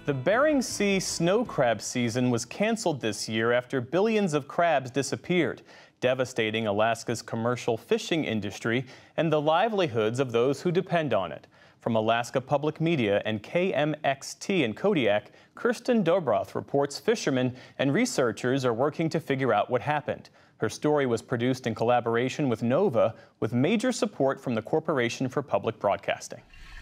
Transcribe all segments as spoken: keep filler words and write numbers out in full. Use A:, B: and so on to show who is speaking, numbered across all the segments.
A: The Bering Sea snow crab season was canceled this year after billions of crabs disappeared, devastating Alaska's commercial fishing industry and the livelihoods of those who depend on it. From Alaska Public Media and K M X T in Kodiak, Kirsten Dobroth reports fishermen and researchers are working to figure out what happened. Her story was produced in collaboration with NOVA, with major support from the Corporation for Public Broadcasting.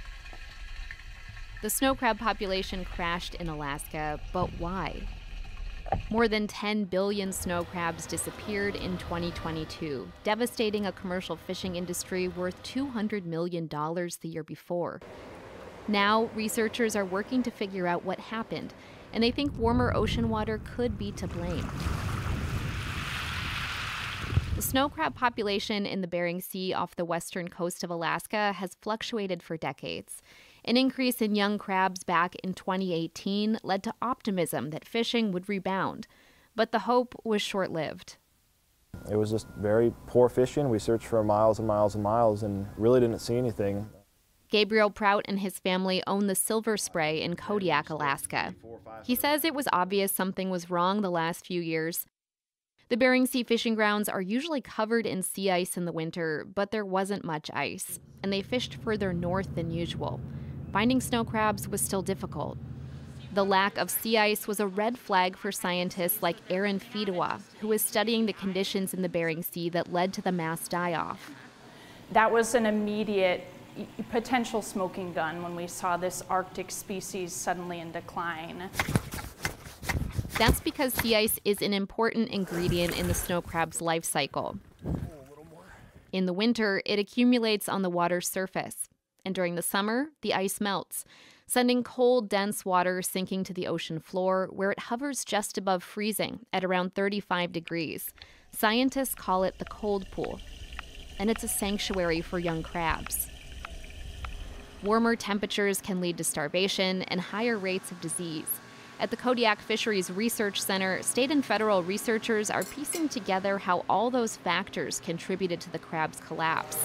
B: The snow crab population crashed in Alaska, but why? More than ten billion snow crabs disappeared in twenty twenty-two, devastating a commercial fishing industry worth two hundred million dollars the year before. Now, researchers are working to figure out what happened, and they think warmer ocean water could be to blame. The snow crab population in the Bering Sea off the western coast of Alaska has fluctuated for decades. An increase in young crabs back in twenty eighteen led to optimism that fishing would rebound, but the hope was short-lived.
C: It was just very poor fishing. We searched for miles and miles and miles and really didn't see anything.
B: Gabriel Prout and his family own the Silver Spray in Kodiak, Alaska. He says it was obvious something was wrong the last few years. The Bering Sea fishing grounds are usually covered in sea ice in the winter, but there wasn't much ice, and they fished further north than usual. Finding snow crabs was still difficult. The lack of sea ice was a red flag for scientists like Aaron Fedewa, who is studying the conditions in the Bering Sea that led to the mass die-off.
D: That was an immediate potential smoking gun when we saw this Arctic species suddenly in decline.
B: That's because sea ice is an important ingredient in the snow crab's life cycle. In the winter, it accumulates on the water's surface. And during the summer, the ice melts, sending cold, dense water sinking to the ocean floor, where it hovers just above freezing at around thirty-five degrees. Scientists call it the cold pool, and it's a sanctuary for young crabs. Warmer temperatures can lead to starvation and higher rates of disease. At the Kodiak Fisheries Research Center, state and federal researchers are piecing together how all those factors contributed to the crab's collapse.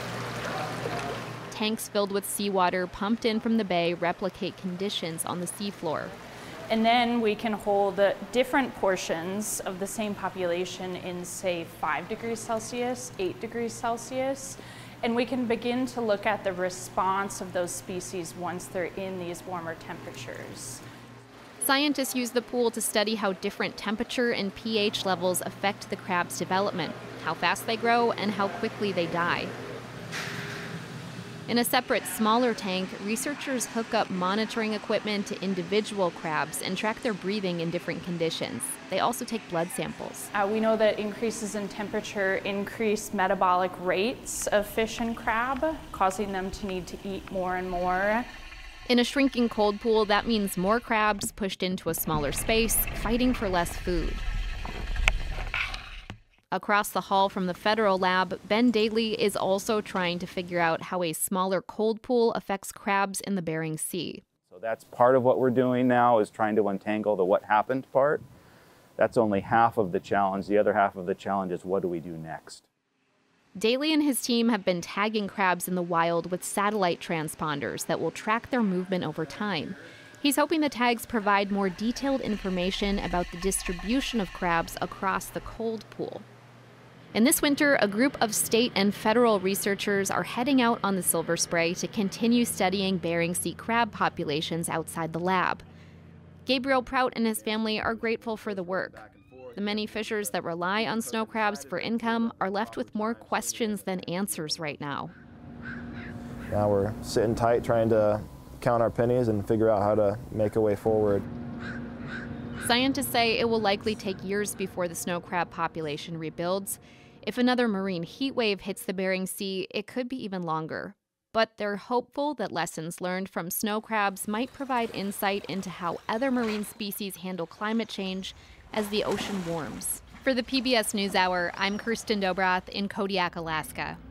B: Tanks filled with seawater pumped in from the bay replicate conditions on the seafloor.
D: And then we can hold different portions of the same population in, say, five degrees Celsius, eight degrees Celsius, and we can begin to look at the response of those species once they're in these warmer temperatures.
B: Scientists use the pool to study how different temperature and pH levels affect the crab's development, how fast they grow, and how quickly they die. In a separate, smaller tank, researchers hook up monitoring equipment to individual crabs and track their breathing in different conditions. They also take blood samples.
D: Uh, we know that increases in temperature increase metabolic rates of fish and crab, causing them to need to eat more and more.
B: In a shrinking cold pool, that means more crabs pushed into a smaller space, fighting for less food. Across the hall from the federal lab, Ben Daly is also trying to figure out how a smaller cold pool affects crabs in the Bering Sea.
E: So that's part of what we're doing now, is trying to untangle the what happened part. That's only half of the challenge. The other half of the challenge is what do we do next?
B: Daly and his team have been tagging crabs in the wild with satellite transponders that will track their movement over time. He's hoping the tags provide more detailed information about the distribution of crabs across the cold pool. And this winter, a group of state and federal researchers are heading out on the Silver Spray to continue studying Bering Sea crab populations outside the lab. Gabriel Prout and his family are grateful for the work. The many fishers that rely on snow crabs for income are left with more questions than answers right now.
C: Now we're sitting tight trying to count our pennies and figure out how to make a way forward.
B: Scientists say it will likely take years before the snow crab population rebuilds. If another marine heat wave hits the Bering Sea, it could be even longer. But they're hopeful that lessons learned from snow crabs might provide insight into how other marine species handle climate change as the ocean warms. For the P B S NewsHour, I'm Kirsten Dobroth in Kodiak, Alaska.